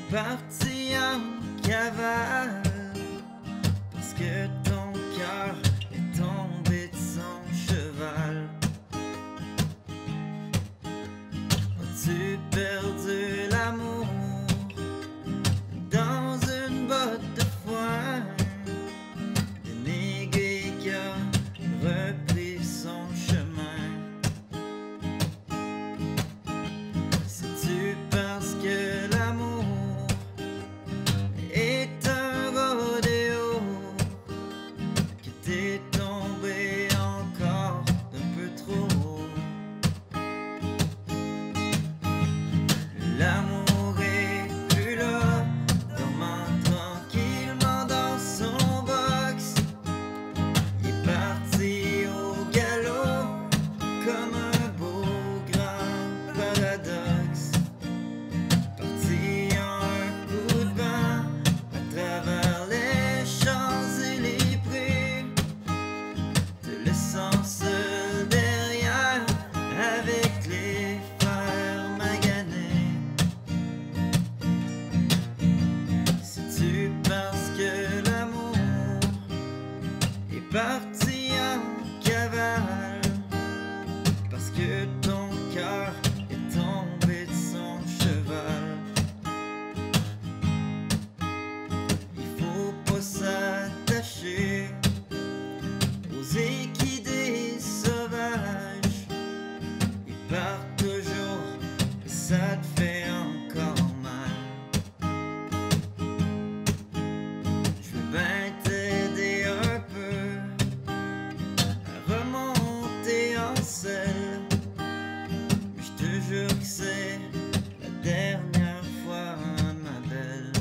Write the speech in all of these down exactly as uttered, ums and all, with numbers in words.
parti en cavale parce que ton cœur est tombé de son cheval. As-tu perdu l'amour dans une botte de foin? Dénégué qui a repris son chemin. C'est-tu parce que l'amour est un rodéo que t'es tombé encore d'un peu trop? L'amour est plus là, dormant tranquillement dans son box. Il est parti au galop comme un beau grand paradoxe. Parti en un coup de vent à travers les champs et les prés, te laissant seul derrière avec les fers maganés. C'est-tu parce que l'amour est parti en cavale, parce que ton cœur est tombé de son cheval? Il faut pas s'attacher aux équidés sauvages. Ils partent toujours et ça te fait encore mal. Je veux bien t'aider un peu à remonter en selle, mais je te jure que c'est la dernière fois, ma belle.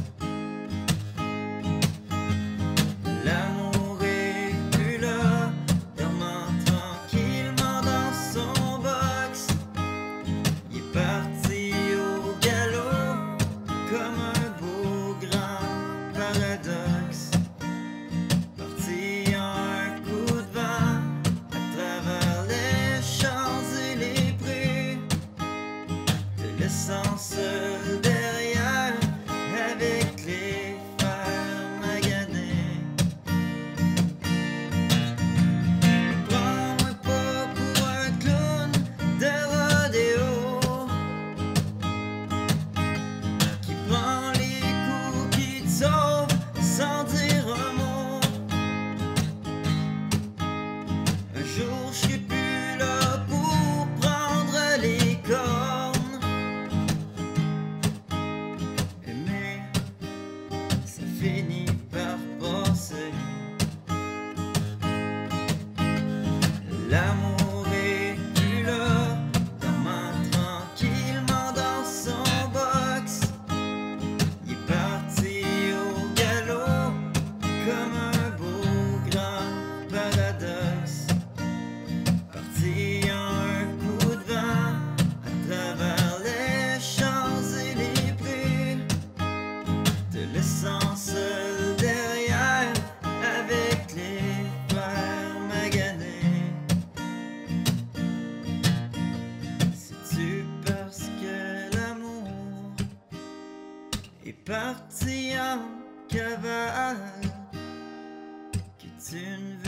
L'amour est plus là, dormant tranquillement dans son box. Il est parti au galop comme un beau grand paradoxe. Parti en un coup de vent à travers les champs et les prés, te laissant seul derrière avec les fers maganés. Prends-moi pas pour un clown de rodéo qui prend les coups, qui te sauve sans dire un mot. Un jour je serai plus là pour prendre les cornes, mais ça finit par passer. L'amour est plus là, dormant tranquillement dans son box. Il est parti au galop comme un beau grand paradoxe. Parti en un coup de vent à travers les champs et les prés, te laissant seul derrière avec les fers maganés. C'est-tu parce que l'amour est parti en cavale que tu ne veux